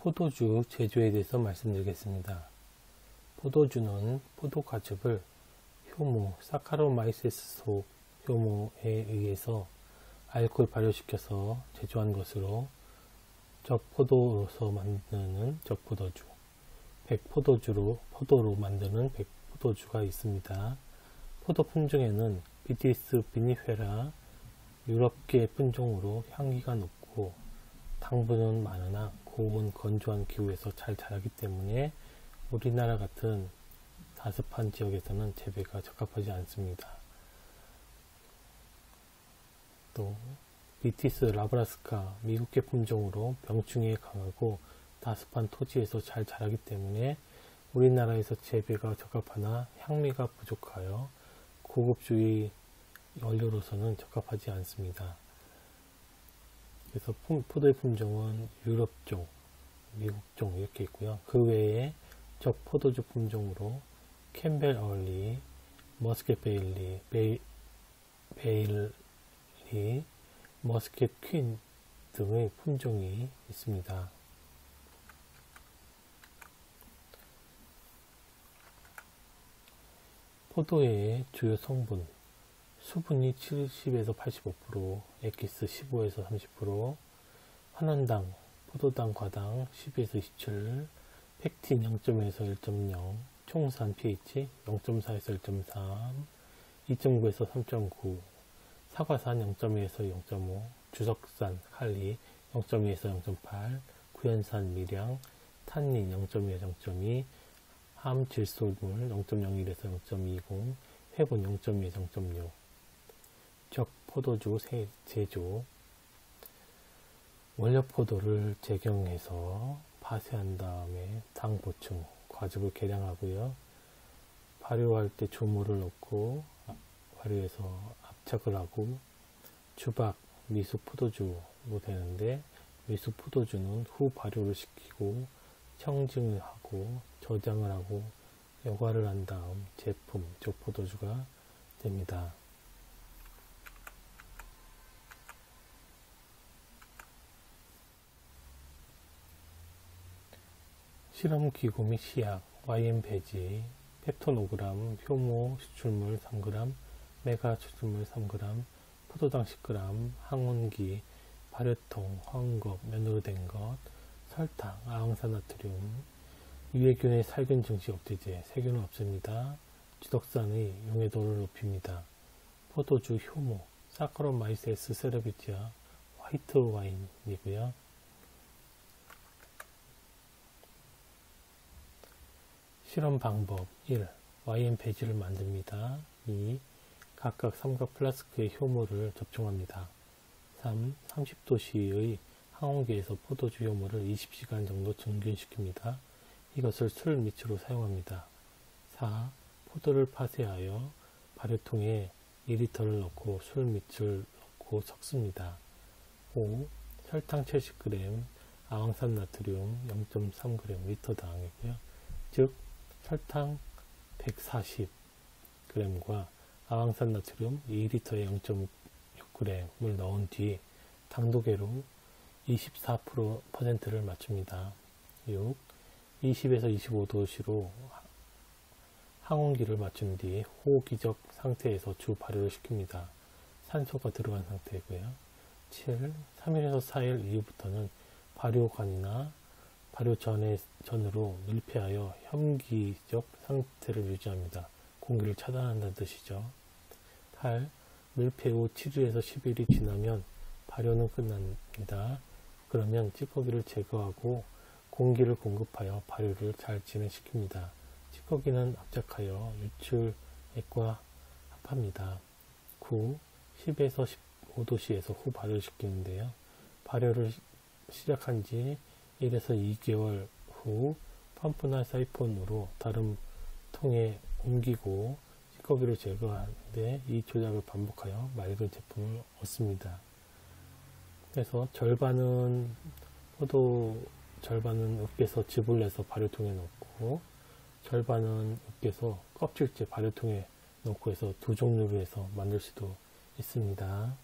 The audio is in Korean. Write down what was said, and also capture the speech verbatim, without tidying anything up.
포도주 제조에 대해서 말씀드리겠습니다. 포도주는 포도 과즙을 효모, 사카로마이세스 속 효모에 의해서 알코올 발효시켜서 제조한 것으로 적포도로서 만드는 적포도주, 백포도주로 포도로 만드는 백포도주가 있습니다. 포도 품종에는 비티스 비니페라 유럽계 품종으로 향기가 높고 당분은 많으나 고온 건조한 기후에서 잘 자라기 때문에 우리나라 같은 다습한 지역에서는 재배가 적합하지 않습니다. 또 비티스 라브라스카 미국계 품종으로 병충해에 강하고 다습한 토지에서 잘 자라기 때문에 우리나라에서 재배가 적합하나 향미가 부족하여 고급주의 원료로서는 적합하지 않습니다. 그래서 포도의 품종은 유럽종, 미국종 이렇게 있고요. 그 외에 적포도주 품종으로 캠벨 얼리, 머스켓 베일리, 베이, 베일리, 머스켓 퀸 등의 품종이 있습니다. 포도의 주요 성분, 수분이 칠십에서 팔십오 퍼센트, 액기스 십오에서 삼십 퍼센트, 환원당, 포도당 과당 십에서 이십칠, 펙틴 영 점 일에서 일 점 영, 총산 pH 영 점 사에서 일 점 삼, 이 점 구에서 삼 점 구, 사과산 영 점 이에서 영 점 오, 주석산 칼리 영 점 이에서 영 점 팔, 구연산 미량, 탄닌 영 점 이에서 영 점 이, 함질소물 영 점 영일에서 영 점 이십, 회분 영 점 이에서 영 점 육. 적포도주 제조, 원료 포도를 제경해서 파쇄한 다음에 당 보충, 과즙을 계량하고요. 발효할 때 조물을 넣고 발효해서 압착을 하고 주박, 미수 포도주로 되는데, 미수 포도주는 후 발효를 시키고 청증을 하고 저장을 하고 여과를 한 다음 제품, 적포도주가 됩니다. 실험기구 및 시약, 와이엠 배지, 펩톤 오 그램, 효모 추출물 삼 그램, 메가 추출물 삼 그램, 포도당 십 그램, 항온기, 발효통, 황급, 면으로 된 것, 설탕, 아황산나트륨, 유해균의 살균 증식 억제제, 세균은 없습니다. 주석산의 용해도를 높입니다. 포도주 효모, 사카로마이세스 세라비티아, 화이트 와인이고요. 실험 방법 일. 와이엠 배지를 만듭니다. 이. 각각 삼각 플라스크의 효모를 접종합니다. 삼. 삼십 도씨의 항온기에서 포도주 효모를 이십 시간 정도 증균시킵니다. 이것을 술 밑으로 사용합니다. 사. 포도를 파쇄하여 발효통에 이 리터를 넣고 술 밑을 넣고 섞습니다. 오. 설탕 칠십 그램, 아황산 나트륨 영 점 삼 그램 리터당이고요. 즉 설탕 백사십 그램과 아황산 나트륨 이 리터에 영 점 육 그램을 넣은 뒤 당도계로 이십사 퍼센트를 맞춥니다. 육. 이십에서 이십오 도씨로 항온기를 맞춘 뒤 호기적 상태에서 주 발효를 시킵니다. 산소가 들어간 상태고요. 칠. 삼 일에서 사 일 이후부터는 발효관이나 발효 전에, 전으로 밀폐하여 혐기적 상태를 유지합니다. 공기를 차단한다는 뜻이죠. 팔. 밀폐 후 칠 일에서 십 일이 지나면 발효는 끝납니다. 그러면 찌꺼기를 제거하고 공기를 공급하여 발효를 잘 진행시킵니다. 찌꺼기는 압착하여 유출액과 합합니다. 구. 십에서 십오 도씨에서 후 발효를 시키는데요. 발효를 시작한 지 일에서 이 개월 후 펌프나 사이폰으로 다른 통에 옮기고 찌꺼기를 제거하는데 이 조작을 반복하여 맑은 제품을 얻습니다. 그래서 절반은 포도, 절반은 으깨서 즙을 내서 발효통에 넣고 절반은 으깨서 껍질째 발효통에 넣고 해서 두 종류로 해서 만들 수도 있습니다.